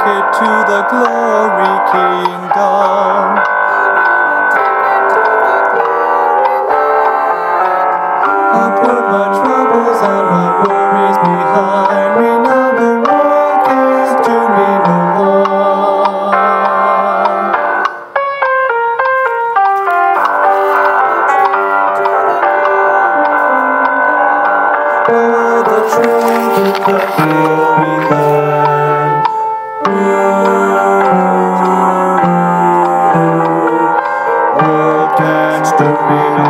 ticket to the glory kingdom. I put my troubles and my worries behind me. Now the world can do me no harm. Oh, the train to the glory land. World can't do me no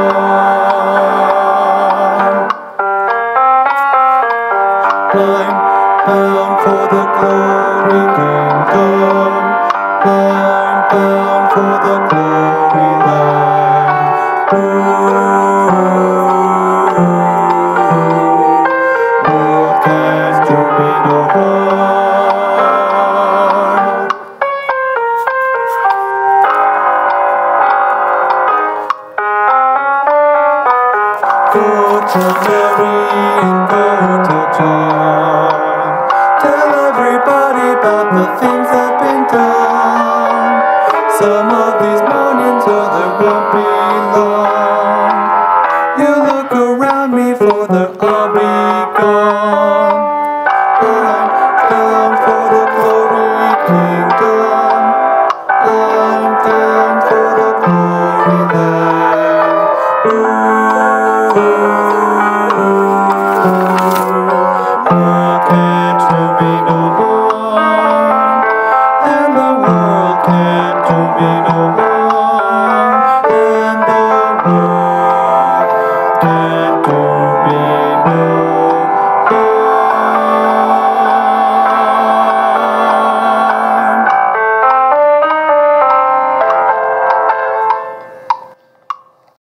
harm. I'm bound for the glory kingdom. I'm bound for the glory land. World can't do me no harm. Go to Mary and go to John. Tell everybody about the things that've been done. Some of these mornings, oh, they won't be long. You look around me, for they'll all be gone. I'm down for the glory kingdom. I'm down for the glory land. World can't do me no harm, and the world can't do me no harm.